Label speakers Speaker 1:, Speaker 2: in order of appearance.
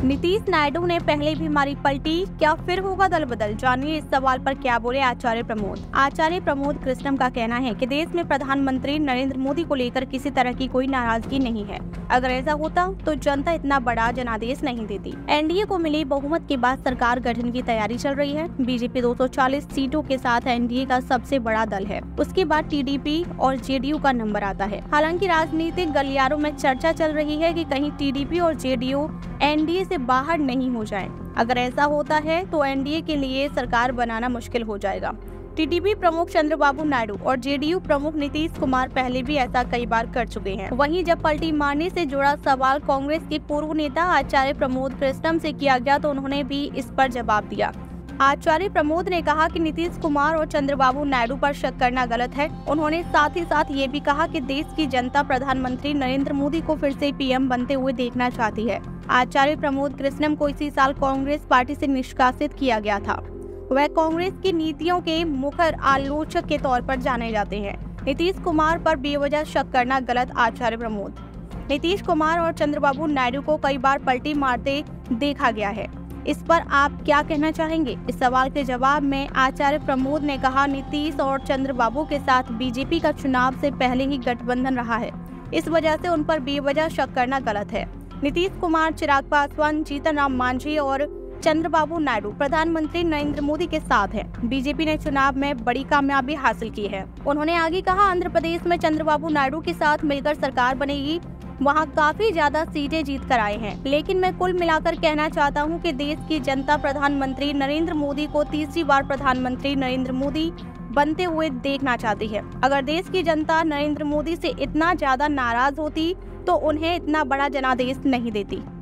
Speaker 1: नीतीश नायडू ने पहले भी मारी पलटी, क्या फिर होगा दल बदल? जानिए इस सवाल पर क्या बोले आचार्य प्रमोद। आचार्य प्रमोद कृष्णम का कहना है कि देश में प्रधानमंत्री नरेंद्र मोदी को लेकर किसी तरह की कोई नाराजगी नहीं है। अगर ऐसा होता तो जनता इतना बड़ा जनादेश नहीं देती। एनडीए को मिली बहुमत के बाद सरकार गठन की तैयारी चल रही है। बीजेपी 240 सीटों के साथ एनडीए का सबसे बड़ा दल है। उसके बाद टीडीपी और जेडीयू का नंबर आता है। हालांकि राजनीतिक गलियारों में चर्चा चल रही है कि कहीं टीडीपी और जेडीयू एनडीए से बाहर नहीं हो जाएं। अगर ऐसा होता है तो एनडीए के लिए सरकार बनाना मुश्किल हो जाएगा। टीडीपी प्रमुख चंद्रबाबू नायडू और जेडीयू प्रमुख नीतीश कुमार पहले भी ऐसा कई बार कर चुके हैं। वहीं जब पलटी मारने से जुड़ा सवाल कांग्रेस के पूर्व नेता आचार्य प्रमोद कृष्णम से किया गया तो उन्होंने भी इस पर जवाब दिया। आचार्य प्रमोद ने कहा कि नीतीश कुमार और चंद्रबाबू नायडू पर शक करना गलत है। उन्होंने साथ ही साथ ये भी कहा कि देश की जनता प्रधानमंत्री नरेंद्र मोदी को फिर से पीएम बनते हुए देखना चाहती है। आचार्य प्रमोद कृष्णम को इसी साल कांग्रेस पार्टी से निष्कासित किया गया था। वह कांग्रेस की नीतियों के मुखर आलोचक के तौर पर जाने जाते हैं। नीतीश कुमार पर बेवजह शक करना गलत। आचार्य प्रमोद नीतीश कुमार और चंद्रबाबू नायडू को कई बार पलटी मारते देखा गया है। इस पर आप क्या कहना चाहेंगे? इस सवाल के जवाब में आचार्य प्रमोद ने कहा, नीतीश और चंद्रबाबू के साथ बीजेपी का चुनाव से पहले ही गठबंधन रहा है। इस वजह से उन पर बेवजह शक करना गलत है। नीतीश कुमार, चिराग पासवान, जीतन राम मांझी और चंद्रबाबू नायडू प्रधानमंत्री नरेंद्र मोदी के साथ हैं। बीजेपी ने चुनाव में बड़ी कामयाबी हासिल की है। उन्होंने आगे कहा, आंध्र प्रदेश में चंद्रबाबू नायडू के साथ मिलकर सरकार बनेगी। वहां काफी ज्यादा सीटें जीत कर आए हैं। लेकिन मैं कुल मिलाकर कहना चाहता हूं कि देश की जनता प्रधानमंत्री नरेंद्र मोदी को तीसरी बार प्रधानमंत्री नरेंद्र मोदी बनते हुए देखना चाहती है। अगर देश की जनता नरेंद्र मोदी से इतना ज्यादा नाराज होती तो उन्हें इतना बड़ा जनादेश नहीं देती।